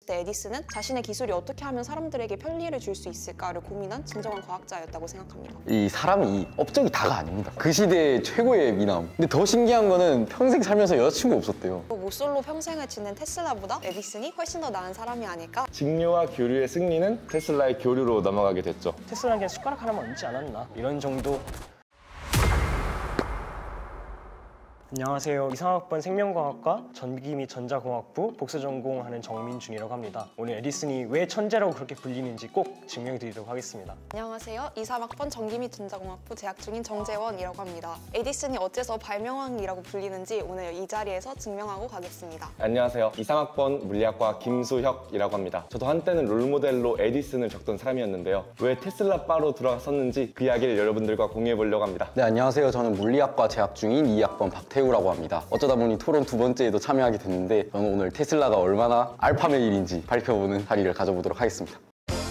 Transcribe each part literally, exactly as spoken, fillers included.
때 에디슨은 자신의 기술이 어떻게 하면 사람들에게 편리를 줄 수 있을까를 고민한 진정한 과학자였다고 생각합니다. 이 사람이 업적이 다가 아닙니다. 그 시대의 최고의 미남. 근데 더 신기한 거는 평생 살면서 여자친구 없었대요. 모쏠로 평생을 지낸 테슬라보다 에디슨이 훨씬 더 나은 사람이 아닐까? 직류와 교류의 승리는 테슬라의 교류로 넘어가게 됐죠. 테슬라에겐 숟가락 하나만 얹지 않았나? 이런 정도. 안녕하세요. 이상학번 생명과학과 전기 및 전자공학부 복수 전공하는 정민준이라고 합니다. 오늘 에디슨이 왜 천재라고 그렇게 불리는지 꼭 증명해 드리도록 하겠습니다. 안녕하세요. 이삼학번 전기 및 전자공학부 재학 중인 정재원이라고 합니다. 에디슨이 어째서 발명왕이라고 불리는지 오늘 이 자리에서 증명하고 가겠습니다. 안녕하세요. 이삼학번 물리학과 김수혁이라고 합니다. 저도 한때는 롤모델로 에디슨을 적던 사람이었는데요. 왜 테슬라 바로 들어갔었는지 그 이야기를 여러분들과 공유해 보려고 합니다. 네, 안녕하세요. 저는 물리학과 재학 중인 이학번 박태우라고 합니다. 어쩌다 보니 토론 두 번째에도 참여하게 됐는데 저는 오늘 테슬라가 얼마나 알파메일인지 발표보는 자리를 가져보도록 하겠습니다.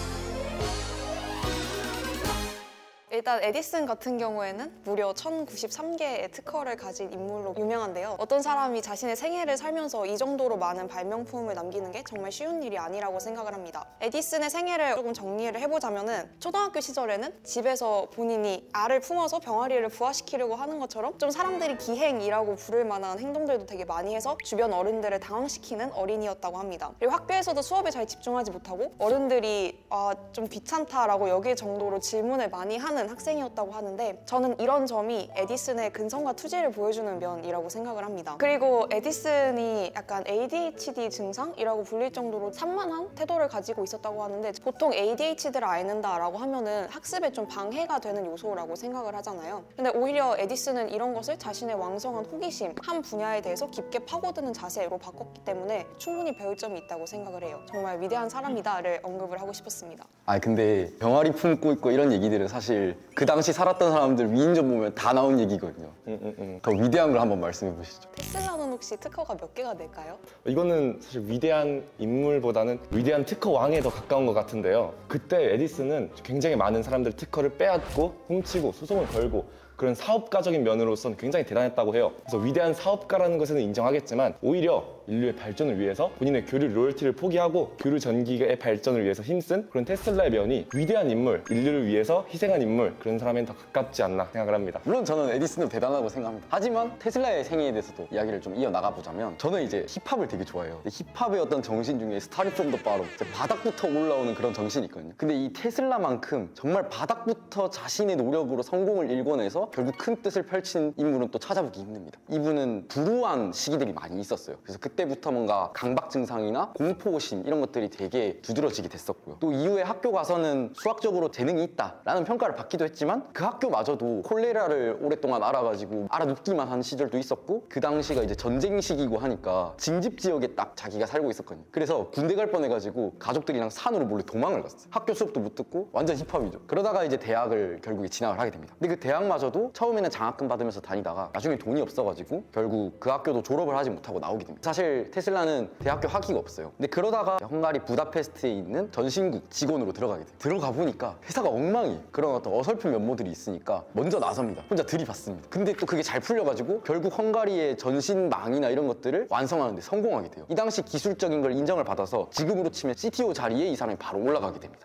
일단 에디슨 같은 경우에는 무려 천구십삼 개의 특허를 가진 인물로 유명한데요. 어떤 사람이 자신의 생애를 살면서 이 정도로 많은 발명품을 남기는 게 정말 쉬운 일이 아니라고 생각을 합니다. 에디슨의 생애를 조금 정리를 해보자면은 초등학교 시절에는 집에서 본인이 알을 품어서 병아리를 부화시키려고 하는 것처럼 좀 사람들이 기행이라고 부를 만한 행동들도 되게 많이 해서 주변 어른들을 당황시키는 어린이였다고 합니다. 그리고 학교에서도 수업에 잘 집중하지 못하고 어른들이 아, 좀 귀찮다라고 여길 정도로 질문을 많이 하는 학생이었다고 하는데 저는 이런 점이 에디슨의 근성과 투지를 보여주는 면이라고 생각을 합니다. 그리고 에디슨이 약간 에이디에이치디 증상이라고 불릴 정도로 산만한 태도를 가지고 있었다고 하는데 보통 에이디에이치디를 앓는다라고 하면은 학습에 좀 방해가 되는 요소라고 생각을 하잖아요. 근데 오히려 에디슨은 이런 것을 자신의 왕성한 호기심, 한 분야에 대해서 깊게 파고드는 자세로 바꿨기 때문에 충분히 배울 점이 있다고 생각을 해요. 정말 위대한 사람이다를 언급을 하고 싶었습니다. 아 근데 병아리 품고 있고 이런 얘기들은 사실 그 당시 살았던 사람들 위인전 보면 다 나온 얘기거든요. 음, 음, 음. 더 위대한 걸 한번 말씀해 보시죠. 테슬라는 혹시 특허가 몇 개가 될까요? 이거는 사실 위대한 인물보다는 위대한 특허 왕에 더 가까운 것 같은데요. 그때 에디슨은 굉장히 많은 사람들 특허를 빼앗고 훔치고 소송을 걸고 그런 사업가적인 면으로서는 굉장히 대단했다고 해요. 그래서 위대한 사업가라는 것은 인정하겠지만 오히려 인류의 발전을 위해서 본인의 교류 로열티를 포기하고 교류 전기의 발전을 위해서 힘쓴 그런 테슬라의 면이 위대한 인물, 인류를 위해서 희생한 인물 그런 사람엔 더 가깝지 않나 생각을 합니다. 물론 저는 에디슨도 대단하다고 생각합니다. 하지만 테슬라의 생애에 대해서도 이야기를 좀 이어나가보자면 저는 이제 힙합을 되게 좋아해요. 힙합의 어떤 정신 중에 스타트 프롬 더 바로 바닥부터 올라오는 그런 정신이 있거든요. 근데 이 테슬라만큼 정말 바닥부터 자신의 노력으로 성공을 일궈내서 결국 큰 뜻을 펼친 인물은 또 찾아보기 힘듭니다. 이분은 불우한 시기들이 많이 있었어요. 그래서 그때부터 뭔가 강박 증상이나 공포심 이런 것들이 되게 두드러지게 됐었고요. 또 이후에 학교 가서는 수학적으로 재능이 있다라는 평가를 받기도 했지만 그 학교마저도 콜레라를 오랫동안 알아가지고 알아눕기만 한 시절도 있었고 그 당시가 이제 전쟁 시기고 하니까 징집 지역에 딱 자기가 살고 있었거든요. 그래서 군대 갈 뻔해가지고 가족들이랑 산으로 몰래 도망을 갔어요. 학교 수업도 못 듣고 완전 힙합이죠. 그러다가 이제 대학을 결국에 진학을 하게 됩니다. 근데 그 대학마저도 처음에는 장학금 받으면서 다니다가 나중에 돈이 없어가지고 결국 그 학교도 졸업을 하지 못하고 나오게 됩니다. 사실 테슬라는 대학교 학위가 없어요. 근데 그러다가 헝가리 부다페스트에 있는 전신국 직원으로 들어가게 돼요. 들어가 보니까 회사가 엉망이에요. 그런 어떤 어설픈 면모들이 있으니까 먼저 나섭니다. 혼자 들이받습니다. 근데 또 그게 잘 풀려가지고 결국 헝가리의 전신망이나 이런 것들을 완성하는 데 성공하게 돼요. 이 당시 기술적인 걸 인정을 받아서 지금으로 치면 씨티오 자리에 이 사람이 바로 올라가게 됩니다.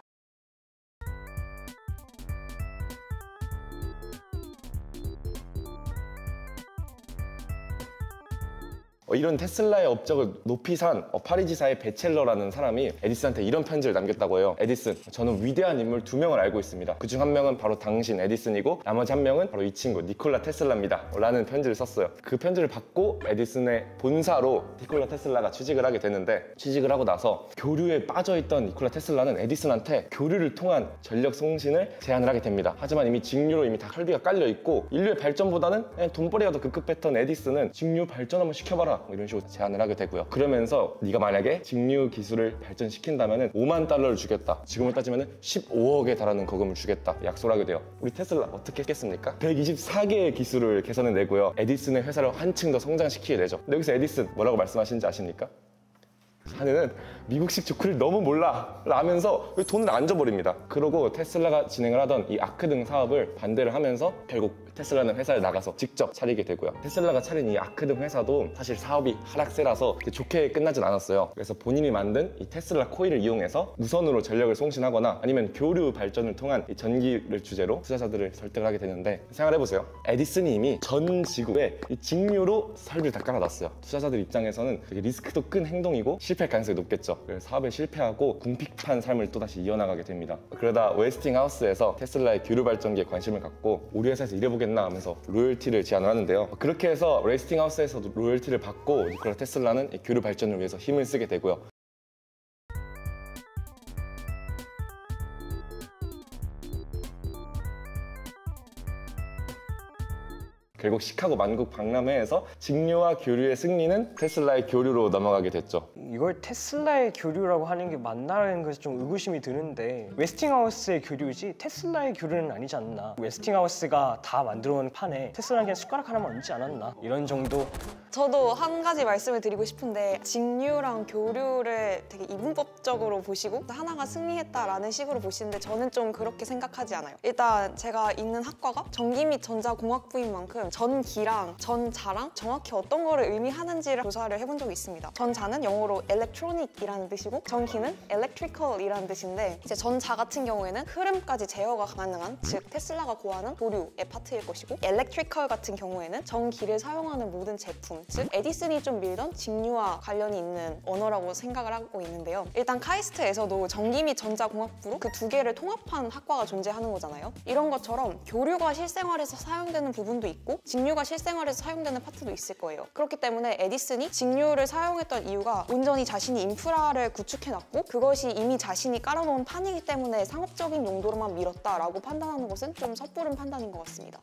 이런 테슬라의 업적을 높이 산 어, 파리지사의 베첼러라는 사람이 에디슨한테 이런 편지를 남겼다고 해요. 에디슨, 저는 위대한 인물 두 명을 알고 있습니다. 그중 한 명은 바로 당신 에디슨이고 나머지 한 명은 바로 이 친구 니콜라 테슬라입니다. 라는 편지를 썼어요. 그 편지를 받고 에디슨의 본사로 니콜라 테슬라가 취직을 하게 되는데 취직을 하고 나서 교류에 빠져있던 니콜라 테슬라는 에디슨한테 교류를 통한 전력 송신을 제안을 하게 됩니다. 하지만 이미 직류로 이미 다 설비가 깔려있고 인류의 발전보다는 그냥 돈벌이가 더 급급했던 에디슨은 직류 발전 한번 시켜봐라 이런 식으로 제안을 하게 되고요. 그러면서 네가 만약에 직류 기술을 발전시킨다면 오만 달러를 주겠다. 지금으로 따지면 십오억에 달하는 거금을 주겠다. 약속을 하게 돼요. 우리 테슬라 어떻게 했겠습니까? 백이십사 개의 기술을 개선해 내고요. 에디슨의 회사를 한층 더 성장시키게 되죠. 근데 여기서 에디슨 뭐라고 말씀하시는지 아십니까? 자네는 미국식 조크를 너무 몰라 라면서 돈을 안 줘버립니다. 그러고 테슬라가 진행을 하던 이 아크 등 사업을 반대를 하면서 결국 테슬라는 회사를 나가서 직접 차리게 되고요. 테슬라가 차린 이 아크 등 회사도 사실 사업이 하락세라서 좋게 끝나진 않았어요. 그래서 본인이 만든 이 테슬라 코일을 이용해서 무선으로 전력을 송신하거나 아니면 교류 발전을 통한 이 전기를 주제로 투자자들을 설득을 하게 되는데, 생각해보세요. 에디슨이 이미 전 지구에 이 직류로 설비를 다 깔아놨어요. 투자자들 입장에서는 되게 리스크도 큰 행동이고 실패할 가능성이 높겠죠. 그래서 사업에 실패하고 궁핍한 삶을 또다시 이어나가게 됩니다. 그러다 웨스팅하우스에서 테슬라의 교류 발전기에 관심을 갖고 우리 회사에서 일해보겠나 하면서 로열티를 제안을 하는데요. 그렇게 해서 웨스팅하우스에서도 로열티를 받고 니콜라 테슬라는 이 교류 발전을 위해서 힘을 쓰게 되고요. 결국 시카고 만국 박람회에서 직류와 교류의 승리는 테슬라의 교류로 넘어가게 됐죠. 이걸 테슬라의 교류라고 하는 게 맞나라는 것에 좀 의구심이 드는데, 웨스팅하우스의 교류지 테슬라의 교류는 아니지 않나. 웨스팅하우스가 다 만들어 놓은 판에 테슬라는 그냥 숟가락 하나만 얹지 않았나, 이런 정도. 저도 한 가지 말씀을 드리고 싶은데, 직류랑 교류를 되게 이분법적으로 보시고 하나가 승리했다라는 식으로 보시는데 저는 좀 그렇게 생각하지 않아요. 일단 제가 있는 학과가 전기 및 전자공학부인 만큼 전기랑 전자랑 정확히 어떤 거를 의미하는지를 조사를 해본 적이 있습니다. 전자는 영어로 electronic이라는 뜻이고 전기는 electrical이라는 뜻인데, 이제 전자 같은 경우에는 흐름까지 제어가 가능한, 즉 테슬라가 고하는 교류의 파트일 것이고, electrical 같은 경우에는 전기를 사용하는 모든 제품, 즉 에디슨이 좀 밀던 직류와 관련이 있는 언어라고 생각을 하고 있는데요. 일단 카이스트에서도 전기 및 전자공학부로 그 두 개를 통합한 학과가 존재하는 거잖아요. 이런 것처럼 교류가 실생활에서 사용되는 부분도 있고 직류가 실생활에서 사용되는 파트도 있을 거예요. 그렇기 때문에 에디슨이 직류를 사용했던 이유가 온전히 자신이 인프라를 구축해놨고 그것이 이미 자신이 깔아놓은 판이기 때문에 상업적인 용도로만 밀었다라고 판단하는 것은 좀 섣부른 판단인 것 같습니다.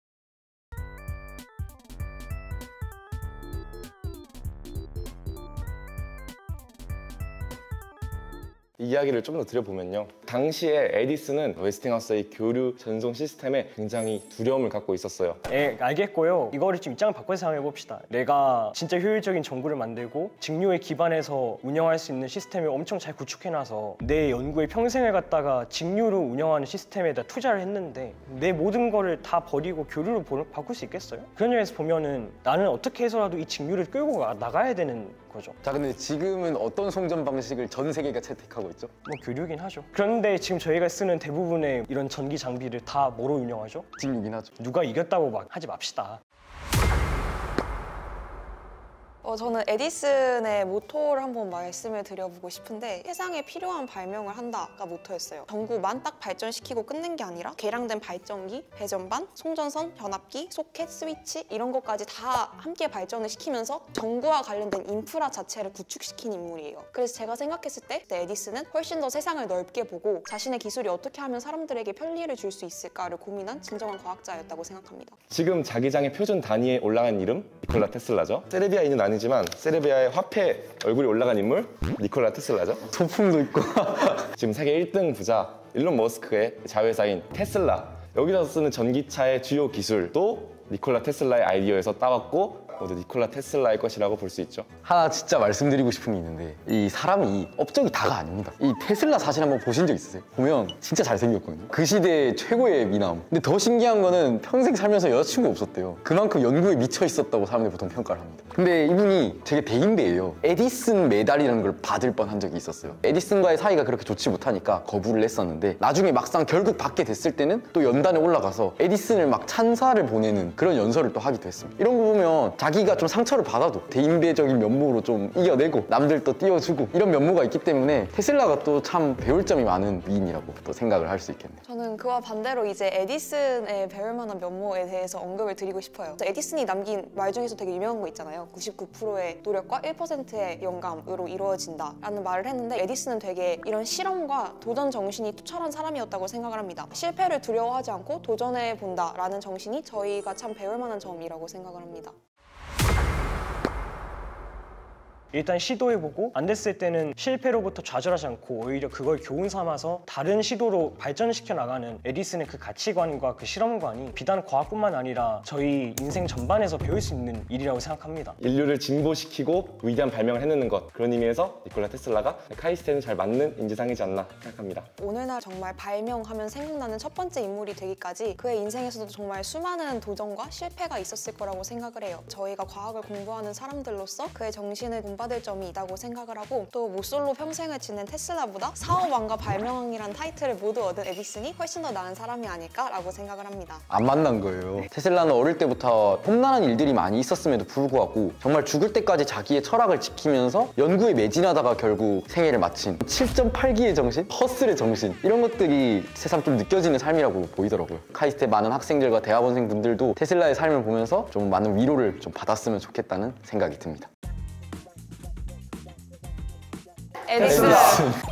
이야기를 좀 더 드려보면요. 당시에 에디슨은 웨스팅하우스의 교류 전송 시스템에 굉장히 두려움을 갖고 있었어요. 예, 알겠고요. 이거를 좀 입장을 바꿔서 생각해 봅시다. 내가 진짜 효율적인 전구를 만들고 직류에 기반해서 운영할 수 있는 시스템을 엄청 잘 구축해놔서 내 연구의 평생을 갖다가 직류로 운영하는 시스템에다 투자를 했는데 내 모든 거를 다 버리고 교류로 바꿀 수 있겠어요? 그런 점에서 보면은 나는 어떻게 해서라도 이 직류를 끌고 가- 나가야 되는 거죠. 자, 근데 지금은 어떤 송전 방식을 전 세계가 채택하고 있죠? 뭐 교류긴 하죠. 그런데 지금 저희가 쓰는 대부분의 이런 전기 장비를 다 뭐로 운영하죠? 직류긴 하죠. 누가 이겼다고 막 하지 맙시다. 어, 저는 에디슨의 모토를 한번 말씀을 드려보고 싶은데, 세상에 필요한 발명을 한다가 모토였어요. 전구만 딱 발전시키고 끝낸 게 아니라 개량된 발전기, 배전반, 송전선, 변압기, 소켓, 스위치 이런 것까지 다 함께 발전을 시키면서 전구와 관련된 인프라 자체를 구축시킨 인물이에요. 그래서 제가 생각했을 때 에디슨은 훨씬 더 세상을 넓게 보고 자신의 기술이 어떻게 하면 사람들에게 편리를 줄 수 있을까를 고민한 진정한 과학자였다고 생각합니다. 지금 자기장의 표준 단위에 올라간 이름 니콜라 테슬라죠. 세르비아인은 아니지만 세르비아의 화폐 얼굴이 올라간 인물 니콜라 테슬라죠. 소품도 있고. 지금 세계 일 등 부자 일론 머스크의 자회사인 테슬라, 여기서 쓰는 전기차의 주요 기술도 니콜라 테슬라의 아이디어에서 따왔고 모두 니콜라 테슬라의 것이라고 볼 수 있죠. 하나 진짜 말씀드리고 싶은 게 있는데, 이 사람이 업적이 다가 아닙니다. 이 테슬라 사진 한번 보신 적 있으세요? 보면 진짜 잘생겼거든요. 그 시대의 최고의 미남. 근데 더 신기한 거는 평생 살면서 여자친구 없었대요. 그만큼 연구에 미쳐 있었다고 사람들이 보통 평가를 합니다. 근데 이분이 되게 대인배예요. 에디슨 메달이라는 걸 받을 뻔한 적이 있었어요. 에디슨과의 사이가 그렇게 좋지 못하니까 거부를 했었는데, 나중에 막상 결국 받게 됐을 때는 또 연단에 올라가서 에디슨을 막 찬사를 보내는 그런 연설을 또 하기도 했습니다. 이런 거 보면 자기가 좀 상처를 받아도 대인배적인 면모로 좀 이겨내고 남들도 띄워주고 이런 면모가 있기 때문에 테슬라가 또 참 배울 점이 많은 위인이라고 또 생각을 할 수 있겠네요. 저는 그와 반대로 이제 에디슨의 배울 만한 면모에 대해서 언급을 드리고 싶어요. 에디슨이 남긴 말 중에서 되게 유명한 거 있잖아요. 구십구 퍼센트의 노력과 일 퍼센트의 영감으로 이루어진다 라는 말을 했는데, 에디슨은 되게 이런 실험과 도전 정신이 투철한 사람이었다고 생각을 합니다. 실패를 두려워하지 않고 도전해 본다 라는 정신이 저희가 참 배울 만한 점이라고 생각을 합니다. 일단 시도해보고 안 됐을 때는 실패로부터 좌절하지 않고 오히려 그걸 교훈 삼아서 다른 시도로 발전시켜 나가는 에디슨의 그 가치관과 그 실험관이 비단 과학뿐만 아니라 저희 인생 전반에서 배울 수 있는 일이라고 생각합니다. 인류를 진보시키고 위대한 발명을 해내는 것, 그런 의미에서 니콜라 테슬라가 카이스트에는 잘 맞는 인재상이지 않나 생각합니다. 오늘날 정말 발명하면 생각나는 첫 번째 인물이 되기까지 그의 인생에서도 정말 수많은 도전과 실패가 있었을 거라고 생각을 해요. 저희가 과학을 공부하는 사람들로서 그의 정신을 본받을 점이 있다고 생각을 하고, 또 모쏠로 평생을 지낸 테슬라보다 사업왕과 발명왕이란 타이틀을 모두 얻은 에디슨이 훨씬 더 나은 사람이 아닐까라고 생각을 합니다. 안 만난 거예요. 테슬라는 어릴 때부터 험난한 일들이 많이 있었음에도 불구하고 정말 죽을 때까지 자기의 철학을 지키면서 연구에 매진하다가 결국 생애를 마친 칠 점 팔 기의 정신, 허슬의 정신, 이런 것들이 새삼 좀 느껴지는 삶이라고 보이더라고요. 카이스트의 많은 학생들과 대학원생 분들도 테슬라의 삶을 보면서 좀 많은 위로를 좀 받았으면 좋겠다는 생각이 듭니다. 에디슨!